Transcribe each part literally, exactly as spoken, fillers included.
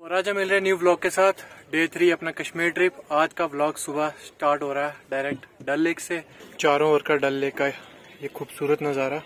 और आज हम मिल रहे हैं न्यू व्लॉग के साथ। डे थ्री अपना कश्मीर ट्रिप। आज का व्लॉग सुबह स्टार्ट हो रहा है डायरेक्ट डल लेक से। चारों ओर का डल लेक का ये खूबसूरत नज़ारा।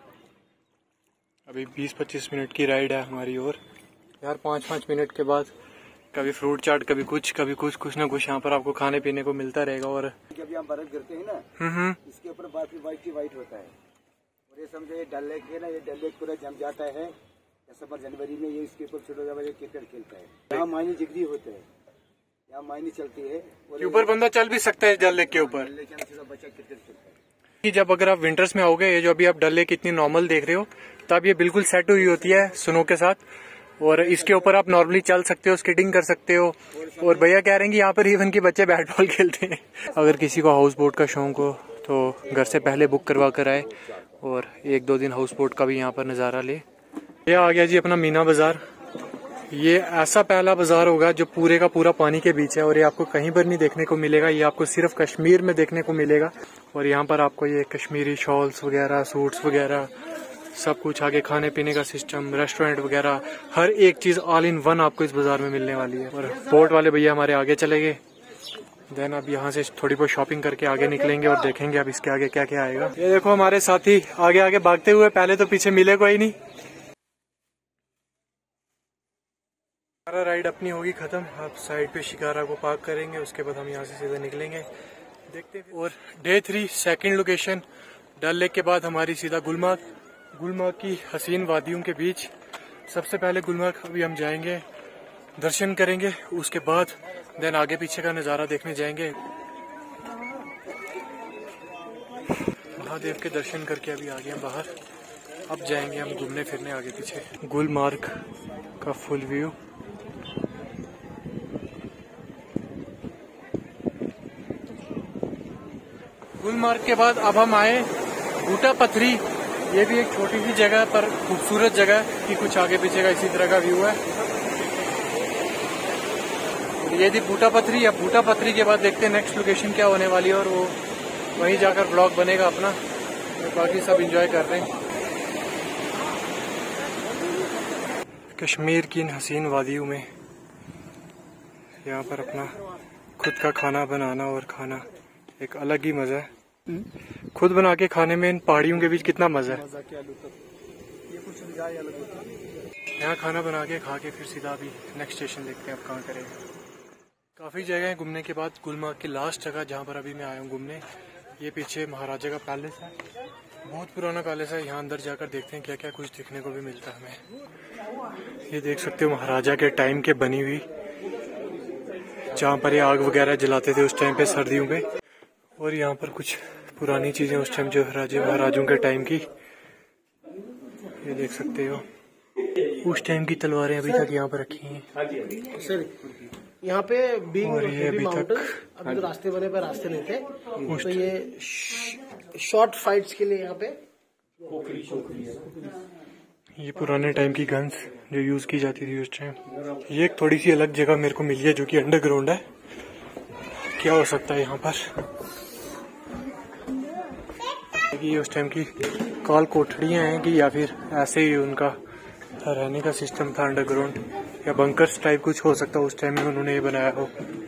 अभी बीस पच्चीस मिनट की राइड है हमारी। और यार पाँच पाँच मिनट के बाद कभी फ्रूट चाट, कभी कुछ कभी कुछ कुछ ना कुछ यहाँ पर आपको खाने पीने को मिलता रहेगा। और जब यहाँ बर्फ गिरते हैं ना, हम्म इसके ऊपर बर्फ व्हाइट ही व्हाइट होता है। और ये समझो ये डल लेक है ना, ये डल लेक पूरा जम जाता है दिसंबर जनवरी में। ये इसके ऊपर छोटा जब क्रिकेट खेलता है। यहाँ मायने जिगरी होते हैं, यहाँ मायने चलती है। ऊपर बंदा चल भी सकता है डल लेक के ऊपर। बच्चा क्रिकेट खेलता है। जब अगर आप विंटर्स में आओगे, ये जो अभी आप डल लेक इतनी नॉर्मल देख रहे हो, तब ये बिल्कुल सेट हुई होती है स्नो के साथ। और इसके ऊपर आप नॉर्मली चल सकते हो, स्केटिंग कर सकते हो। और भैया कह रहे हैं कि यहाँ पर इवन के बच्चे बैट बॉल खेलते हैं। अगर किसी को हाउस बोट का शौक हो तो घर से पहले बुक करवा कर आए और एक दो दिन हाउस बोट का भी यहाँ पर नज़ारा ले। ये आ गया जी अपना मीना बाजार। ये ऐसा पहला बाजार होगा जो पूरे का पूरा पानी के बीच है और ये आपको कहीं पर नहीं देखने को मिलेगा। ये आपको सिर्फ कश्मीर में देखने को मिलेगा। और यहाँ पर आपको ये कश्मीरी शॉल्स वगैरह, सूट्स वगैरह सब कुछ, आगे खाने पीने का सिस्टम, रेस्टोरेंट वगैरह, हर एक चीज ऑल इन वन आपको इस बाजार में मिलने वाली है। और बोट वाले भैया हमारे आगे चले गए। देन अब यहाँ से थोड़ी बहुत शॉपिंग करके आगे निकलेंगे और देखेंगे अब इसके आगे क्या क्या आएगा। ये देखो हमारे साथी आगे आगे भागते हुए, पहले तो पीछे मिले कोई नहीं। हमारा राइड अपनी होगी खत्म। अब साइड पे शिकारा को पार्क करेंगे, उसके बाद हम यहाँ से सीधा निकलेंगे। देखते हैं। और day three second location Dal Lake के बाद हमारी सीधा गुलमर्ग। गुलमर्ग की हसीन वादियों के बीच सबसे पहले गुलमर्ग अभी हम जाएंगे, दर्शन करेंगे। उसके बाद देन आगे पीछे का नज़ारा देखने जाएंगे। महादेव के दर्शन करके अभी आ गए बाहर। अब जाएंगे हम घूमने फिरने आगे पीछे। गुलमर्ग का फुल व्यू। गुलमर्ग के बाद अब हम आए बूटा पथरी। ये भी एक छोटी सी जगह पर खूबसूरत जगह कि कुछ आगे पीछे का इसी तरह का व्यू है। ये थी बूटा पथरी। अब बूटा पथरी के बाद देखते हैं नेक्स्ट लोकेशन क्या होने वाली है और वो वहीं जाकर ब्लॉग बनेगा अपना। और बाकी सब एंजॉय कर रहे हैं कश्मीर की इन हसीन वादियों में। यहाँ पर अपना खुद का खाना बनाना और खाना एक अलग ही मजा है। खुद बना के खाने में इन पहाड़ियों के बीच कितना मजा है। यहाँ खाना बना के खा के फिर सीधा अभी नेक्स्ट स्टेशन देखते हैं अब कहाँ करेंगे। काफी जगह घूमने के बाद गुलमर्ग की लास्ट जगह जहाँ पर अभी मैं आया हूँ घूमने, ये पीछे महाराजा का पैलेस है। बहुत पुराना पैलेस है। यहाँ अंदर जाकर देखते हैं क्या क्या कुछ देखने को भी मिलता है हमें। ये देख सकते हो महाराजा के टाइम के बनी हुई, जहाँ पर ये आग वगैरह जलाते थे उस टाइम पे सर्दियों पे। और यहाँ पर कुछ पुरानी चीजें उस टाइम जो राजे महाराजों के टाइम की, ये देख सकते हो। उस टाइम की तलवारें अभी तक यहाँ पर रखी हैं सर। यहाँ पे और ये अभी तक अभी तो रास्ते बने पे रास्ते नहीं थे, तो ये शॉर्ट फाइट्स के लिए यहाँ पे ये पुराने टाइम की गन्स जो यूज की जाती थी उस टाइम। ये एक थोड़ी सी अलग जगह मेरे को मिली है जो कि अंडरग्राउंड है। क्या हो सकता है यहाँ पर? ये उस टाइम की काल कोठड़ियाँ हैं कि या फिर ऐसे ही उनका रहने का सिस्टम था अंडरग्राउंड, या बंकर्स टाइप कुछ हो सकता है। उस टाइम में उन्होंने ये बनाया हो।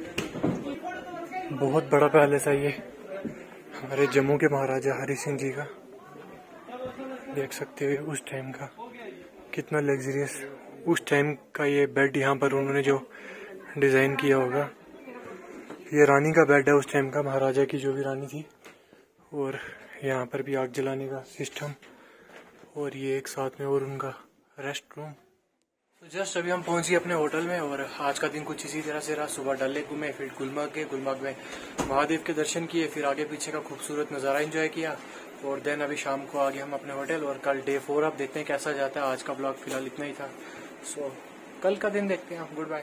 बहुत बड़ा पैलेस है ये हमारे जम्मू के महाराजा हरि सिंह जी का। देख सकते हो उस टाइम का कितना लग्जरियस उस टाइम का ये बेड यहाँ पर उन्होंने जो डिजाइन किया होगा। ये रानी का बेड है उस टाइम का, महाराजा की जो भी रानी थी। और यहाँ पर भी आग जलाने का सिस्टम। और ये एक साथ में और उनका रेस्ट रूम। तो जस्ट अभी हम पहुंच गए अपने होटल में। और आज का दिन कुछ इसी तरह से रहा। सुबह डल लेक घूमे, फिर गुलमर्ग गए, गुलमर्ग में महादेव के दर्शन किए, फिर आगे पीछे का खूबसूरत नज़ारा एंजॉय किया। और देन अभी शाम को आ गए हम अपने होटल। और कल डे फोर अब देखते हैं कैसा जाता है। आज का ब्लॉग फिलहाल इतना ही था। सो कल का दिन देखते हैं। Good bye.